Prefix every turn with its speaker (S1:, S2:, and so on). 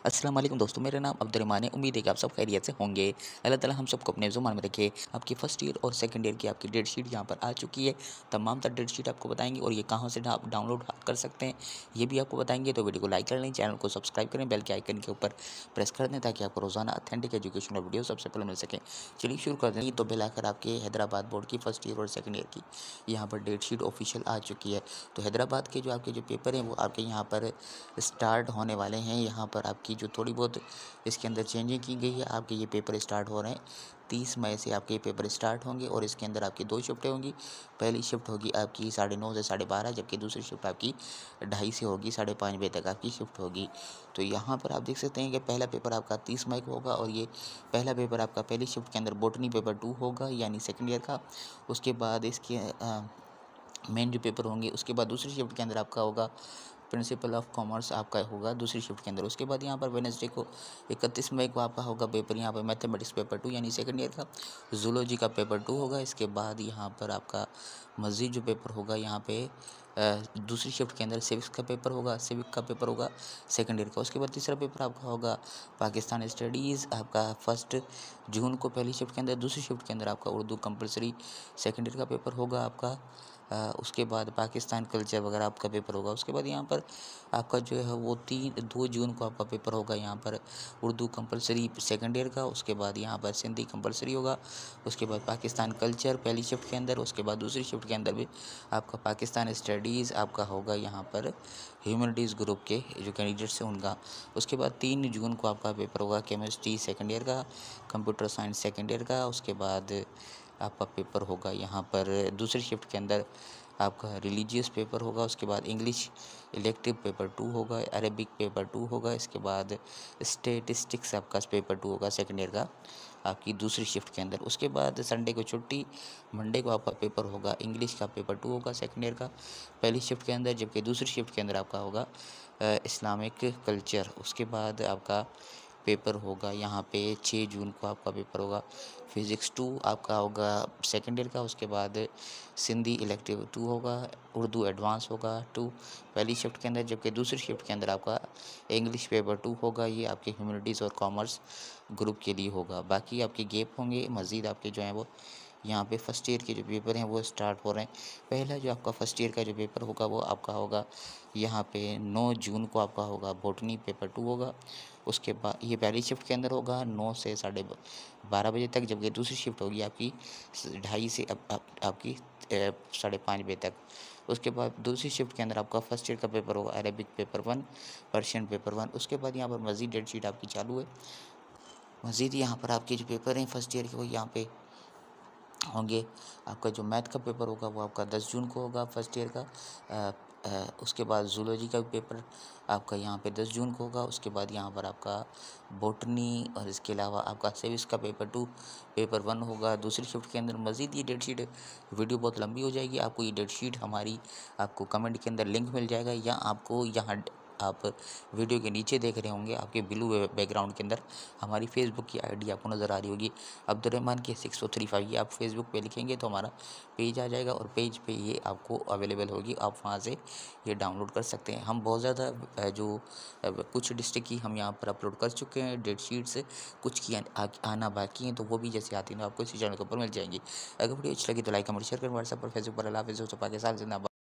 S1: अस्सलाम वालेकुम दोस्तों, मेरा नाम अब्दुर्रहमान है। उम्मीद है कि आप सब खैरियत से होंगे। अल्लाह ताला हम सबको अपने ज़ुबान में रखे। आपकी फ़र्स्ट ईयर और सेकंड ईयर की आपकी डेट शीट यहाँ पर आ चुकी है। तमाम तर डेट शीट आपको बताएंगे और ये कहाँ से आप डाउनलोड कर सकते हैं ये भी आपको बताएंगे। तो वीडियो को लाइक कर लें, चैनल को सब्सक्राइब करें, बेल के आइकन के ऊपर प्रेस कर दें ताकि आपको रोज़ाना अथेंटिक एजुकेशनल वीडियो सबसे पहले मिल सकें। चलिए शुरू कर दें। तो बिल आकर आपके हैदराबाद बोर्ड की फ़र्स्ट ईयर और सेकंड ईयर की यहाँ पर डेट शीट ऑफिशियल आ चुकी है। तो हैदराबाद के जो आपके जो पेपर हैं वो आपके यहाँ पर स्टार्ट होने वाले हैं। यहाँ पर आपकी जो थोड़ी बहुत इसके अंदर चेंजिंग की गई है। आपके ये पेपर स्टार्ट हो रहे हैं 30 मई से आपके ये पेपर स्टार्ट होंगे और इसके अंदर आपकी 2 शिफ्टें होंगी। पहली शिफ्ट होगी आपकी 9:30 से 12:30, जबकि दूसरी शिफ्ट आपकी 2:30 से होगी 5:30 बजे तक आपकी शिफ्ट होगी। तो यहाँ पर आप देख सकते हैं कि पहला पेपर आपका 30 मई को होगा और ये पहला पेपर आपका पहली शिफ्ट के अंदर बॉटनी पेपर 2 होगा यानी सेकेंड ईयर का। उसके बाद इसके मेन जो पेपर होंगे उसके बाद दूसरी शिफ्ट के अंदर आपका होगा प्रिंसिपल ऑफ कॉमर्स आपका होगा दूसरी शिफ्ट के अंदर। उसके बाद यहाँ पर वेडनेसडे को 31 मई को आपका होगा पेपर यहाँ पर मैथमेटिक्स पेपर 2 यानी सेकंड ईयर का। जूलॉजी का पेपर 2 होगा। इसके बाद यहाँ पर आपका मज़ीद जो पेपर होगा यहाँ पे दूसरी शिफ्ट के अंदर सिविक्स का पेपर होगा सेकंड ईयर का। उसके बाद तीसरा पेपर आपका होगा पाकिस्तान स्टडीज़ आपका 1 जून को पहली शिफ्ट के अंदर। दूसरी शिफ्ट के अंदर आपका उर्दू कंपलसरी सेकंड ईयर का पेपर होगा आपका। उसके बाद पाकिस्तान कल्चर वगैरह आपका पेपर होगा। उसके बाद यहाँ पर आपका जो है वो 2 जून को आपका पेपर होगा यहाँ पर उर्दू कंपलसरी सेकंड ईयर का। उसके बाद यहाँ पर सिंधी कंपलसरी होगा। उसके बाद पाकिस्तान कल्चर पहली शिफ्ट के अंदर। उसके बाद दूसरी शिफ्ट के अंदर भी आपका पाकिस्तान स्टडीज़ आपका होगा यहाँ पर ह्यूमनिटीज़ ग्रुप के जो कैंडिडेट्स हैं उनका। उसके बाद 3 जून को आपका पेपर होगा केमिस्ट्री सेकंड ईयर का, कंप्यूटर साइंस सेकंड ईयर का। उसके बाद आपका पेपर होगा यहाँ पर दूसरी शिफ्ट के अंदर आपका रिलीजियस पेपर होगा। उसके बाद इंग्लिश इलेक्टिव पेपर 2 होगा, अरेबिक पेपर 2 होगा। इसके बाद स्टेटिस्टिक्स आपका पेपर 2 होगा सेकंड ईयर का आपकी दूसरी शिफ्ट के अंदर। उसके बाद संडे को छुट्टी, मंडे को आपका पेपर होगा इंग्लिश का पेपर 2 होगा सेकंड ईयर का पहली शिफ्ट के अंदर, जबकि दूसरी शिफ्ट के अंदर आपका होगा इस्लामिक कल्चर। उसके बाद आपका पेपर होगा यहाँ पे 6 जून को आपका पेपर होगा फिज़िक्स 2 आपका होगा सेकंड ईयर का। उसके बाद सिंधी इलेक्टिव 2 होगा, उर्दू एडवांस होगा 2 पहली शिफ्ट के अंदर, जबकि दूसरी शिफ्ट के अंदर आपका इंग्लिश पेपर 2 होगा। ये आपके ह्यूमनिटीज़ और कॉमर्स ग्रुप के लिए होगा। बाकी आपके गैप होंगे मज़ीद आपके जो हैं वो यहाँ पे फर्स्ट ईयर के जो पेपर हैं वो स्टार्ट हो रहे हैं। पहला जो आपका फर्स्ट ईयर का जो पेपर होगा वो आपका होगा यहाँ पे 9 जून को आपका होगा बॉटनी पेपर 2 होगा। उसके बाद ये पहली शिफ्ट के अंदर होगा 9 से 12:30 बजे तक, जबकि दूसरी शिफ्ट होगी आपकी 2:30 से आपकी 5:30 बजे तक। उसके बाद दूसरी शिफ्ट के अंदर आपका फर्स्ट ईयर का पेपर होगा अरेबिक पेपर 1, पर्शियन पेपर 1। उसके बाद यहाँ पर मज़ीद डेट शीट आपकी चालू है। मज़ीद यहाँ पर आपके जो पेपर हैं फर्स्ट ईयर के वो यहाँ पे होंगे। आपका जो मैथ का पेपर होगा वो आपका 10 जून को होगा फर्स्ट ईयर का। उसके बाद जूलॉजी का पेपर आपका यहाँ पे 10 जून को होगा। उसके बाद यहाँ पर आपका बॉटनी और इसके अलावा आपका सिविक्स का पेपर 2 पेपर 1 होगा दूसरी शिफ्ट के अंदर। मज़ीद ये डेट शीट वीडियो बहुत लंबी हो जाएगी। आपको ये डेट शीट हमारी आपको कमेंट के अंदर लिंक मिल जाएगा या आपको यहाँ आप वीडियो के नीचे देख रहे होंगे आपके ब्लू बैकग्राउंड के अंदर हमारी फेसबुक की आईडी आपको नज़र आ रही होगी अब्दुर्रहमान के 6435। ये आप फेसबुक पे लिखेंगे तो हमारा पेज आ जाएगा और पेज पे ये आपको अवेलेबल होगी। आप वहाँ से ये डाउनलोड कर सकते हैं। हम बहुत ज़्यादा जो कुछ डिस्ट्रिक्ट की हम यहाँ पर अपलोड कर चुके हैं डेट शीट्स, कुछ की आना बाकी हैं, तो वो भी जैसे आती हैं तो आपको इसी चैनल के ऊपर मिल जाएंगी। अगर वीडियो अच्छी लगी तो लाइक कमेंट शेयर करें। व्हाट्सएप पर फेसबुक पर अल्लाह हाफ़िज़। पाकिस्तान जिंदाबाद।